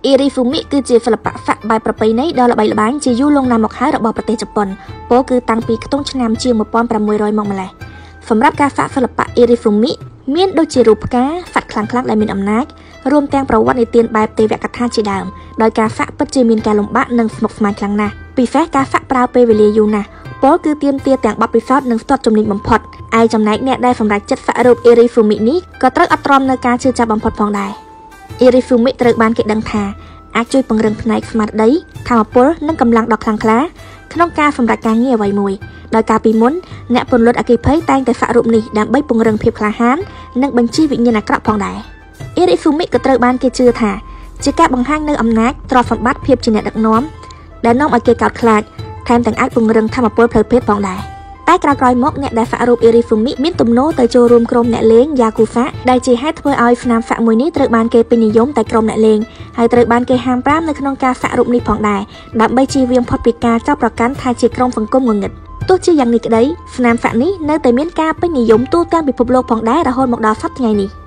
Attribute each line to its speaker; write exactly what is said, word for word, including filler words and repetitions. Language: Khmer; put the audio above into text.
Speaker 1: អ៊ីរីហ្វូមិគឺជាសិល្បៈហ្វាក់បែបប្រពៃណីដ៏ល្បីល្បាញជាយូរលង់ណាស់មកហើយរបស់ប្រទេសជប៉ុនពោលគឺតាំងពីខ្ទង់ឆ្នាំជាងmột nghìn sáu trămមកម្លេះសម្រាប់ការហ្វាក់សិល្បៈអ៊ីរីហ្វូមិមានដូចជារូបផ្កាហ្វាក់ខ្លាំងៗដែលមានអំណាចរួមទាំងប្រវត្តិនិទានបែបទេវកថាជាដើមដោយការហ្វាក់ពិតជាមានការលំបាកនិងស្មុគស្មាញខ្លាំងណាស់ពិសេសការហ្វាក់ប្រើពេលវេលាយូរណាស់ពោលគឺទាមទារទាំងបទពិសោធន៍និងស្ទាត់ជំនាញបំផុតឯចំណែកអ្នកដែលសម្រេចចិត្តហ្វាក់រូបអ៊ីរីហ្វូមិនេះក៏ត្រូវអត់ទ្រាំនៅការជឿចាប់បំផុតផងដែរអ៊ីរីហ្វូមិត្រូវបានគេដឹងថាអាចជួយពង្រឹងផ្នែកស្មារតីថាមពលនិងកម្លាំងដ៏ខ្លាំងក្លាក្នុងការសម្រេចការងារអ្វីមួយដោយការពីមុនអ្នកពន្លត់អគ្គិភ័យតែងតែហ្វាក់រូបនេះដើម្បីពង្រឹងភាពក្លាហាននិងបញ្ជាវិញ្ញាណអាក្រក់ផងដែរអ៊ីរីហ្វូមិក៏ត្រូវបានគេជឿថាជាការបង្ហាញនូវអំណាចទ្រព្យសម្បត្តិភាពជាអ្នកដឹកនាំដែលនាំឲ្យគេកោតខ្លាចថែមទាំងអាចពង្រឹងថាមពលផ្លូវភេទផងដែរតែក្រោយៗមកអ្នកដែលហ្វាក់រូបអ៊ីរីហ្វូមិមានទំនោរទៅចូលរួមក្រុមអ្នកលេងយ៉ាគូហ្វាដែលជាហេតុធ្វើឲ្យស្នាមហ្វាក់មួយនេះត្រូវបានគេពេញនិយមតែក្រុមអ្នកលេងហើយត្រូវបានគេហាមប្រាមនៅក្នុងការហ្វាក់រូបនេះផងដែរដើម្បីជៀសវាងផុតពីការចោទប្រកាន់ថាជាក្រុមសង្គមងងឹតទោះជាយ៉ាងនេះក្តីស្នាមហ្វាក់នេះនៅតែមានការពេញនិយមទូទាំងពិភពលោកផងដែររហូតមកដល់សប្តាហ៍ថ្ងៃនេះ